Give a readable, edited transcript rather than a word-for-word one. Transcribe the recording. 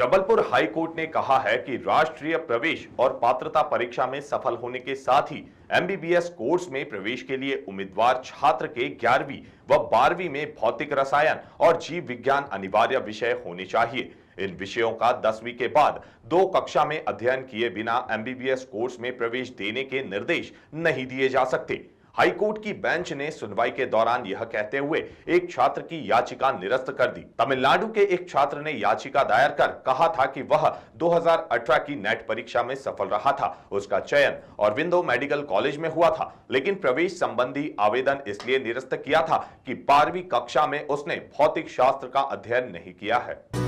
Jabalpur high court ने कहा है कि राष्ट्रीय प्रवेश और पात्रता परीक्षा में सफल होने के साथ ही एमबीबीएस कोर्स में प्रवेश के लिए उम्मीदवार छात्र के 11वीं व 12वीं में भौतिक रसायन और जीव विज्ञान अनिवार्य विषय होने चाहिए। इन विषयों का 10वीं के बाद 2 कक्षा में अध्ययन किए बिना एमबीबीएस कोर्स में प्रवेश देने के निर्देश नहीं दिए जा सकते। हाईकोर्ट की बेंच ने सुनवाई के दौरान यह कहते हुए एक छात्र की याचिका निरस्त कर दी। तमिलनाडु के एक छात्र ने याचिका दायर कर कहा था कि वह 2018 की नेट परीक्षा में सफल रहा था। उसका चयन औरबिंदो मेडिकल कॉलेज में हुआ था, लेकिन प्रवेश संबंधी आवेदन इसलिए निरस्त किया था कि 12वीं कक्षा में उसने भौतिक शास्त्र का अध्ययन नहीं किया है।